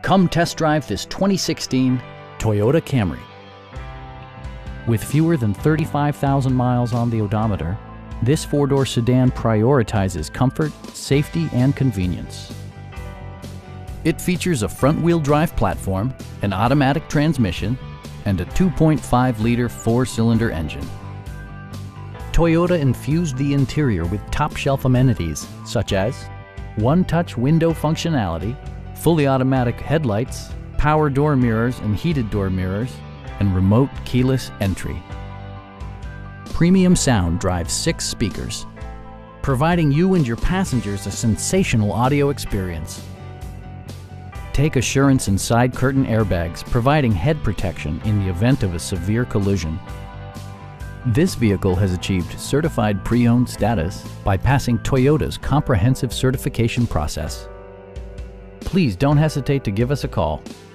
Come test drive this 2016 Toyota Camry. With fewer than 35,000 miles on the odometer, this four-door sedan prioritizes comfort, safety, and convenience. It features a front-wheel drive platform, an automatic transmission, and a 2.5-liter four-cylinder engine. Toyota infused the interior with top-shelf amenities such as one-touch window functionality, fully automatic headlights, power door mirrors and heated door mirrors, and remote keyless entry. Premium sound drives 6 speakers, providing you and your passengers a sensational audio experience. Take assurance in side curtain airbags, providing head protection in the event of a severe collision. This vehicle has achieved certified pre-owned status by passing Toyota's comprehensive certification process. Please don't hesitate to give us a call.